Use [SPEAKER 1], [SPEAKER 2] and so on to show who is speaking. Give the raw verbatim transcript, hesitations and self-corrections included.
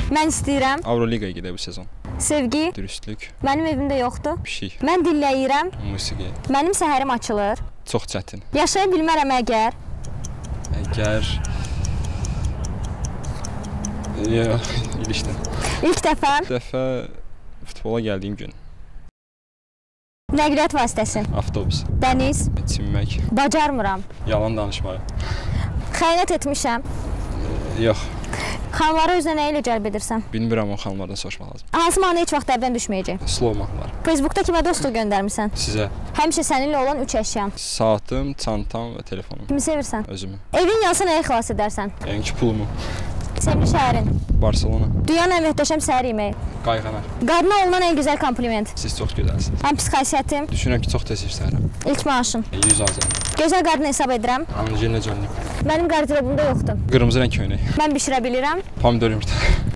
[SPEAKER 1] Mən istəyirəm.
[SPEAKER 2] Avroliqaya gedə bu sezon.
[SPEAKER 1] Sevgi.
[SPEAKER 2] Dürüstlük.
[SPEAKER 1] Mənim evimdə yoxdur.
[SPEAKER 2] Pişik.
[SPEAKER 1] Mən dinləyirəm.
[SPEAKER 2] Musiqi.
[SPEAKER 1] Mənim səhərim açılır.
[SPEAKER 2] Çox çətin.
[SPEAKER 1] Yaşaya bilmərəm əgər.
[SPEAKER 2] Əgər... Yox, ilişdim.
[SPEAKER 1] İlk dəfə.
[SPEAKER 2] İlk dəfə futbola gəldiyim gün.
[SPEAKER 1] Nəqliyyat vasitəsi.
[SPEAKER 2] Avtobus.
[SPEAKER 1] Dəniz.
[SPEAKER 2] Çimmək.
[SPEAKER 1] Bacarmıram.
[SPEAKER 2] Yalan danışmağı.
[SPEAKER 1] Xəyanət etmişəm.
[SPEAKER 2] Yox.
[SPEAKER 1] Xanımları özünə nə ilə cəlb edirsən?
[SPEAKER 2] Bilmirəm, o xanımlardan soruşmaq lazım.
[SPEAKER 1] Hansı mahnı heç vaxt əvvəldən düşməyəcək?
[SPEAKER 2] Slow mahnılar.
[SPEAKER 1] Facebookda kimə dostluq göndərmirsən?
[SPEAKER 2] Sizə.
[SPEAKER 1] Həmişə səninlə olan üç əşyan.
[SPEAKER 2] Saatım, çantam və telefonum.
[SPEAKER 1] Kimi sevirsən?
[SPEAKER 2] Özümü.
[SPEAKER 1] Evin yansa nəyə xilas edərsən?
[SPEAKER 2] Yəni ki, pulumu.
[SPEAKER 1] Sevimli şəhərin?
[SPEAKER 2] Barcelona.
[SPEAKER 1] Dünyanın ən möhtəşəm səhər yeməyi?
[SPEAKER 2] Qayğanar.
[SPEAKER 1] Qadına olunan ən gözəl kompliment?
[SPEAKER 2] Siz çox gözəlsiniz.
[SPEAKER 1] Ən pis xasiyyətim?
[SPEAKER 2] Düşünürəm ki, çox tez işləyirəm.
[SPEAKER 1] İlk maaşın?
[SPEAKER 2] yüz azam.
[SPEAKER 1] Gözəl qadın hesab edirəm?
[SPEAKER 2] Angelina Jolie.
[SPEAKER 1] Mənim qarderobumda yoxdur.
[SPEAKER 2] Qırmızı rəng köynək.
[SPEAKER 1] Mən bişirə bilirəm?
[SPEAKER 2] Pomidor yumurta.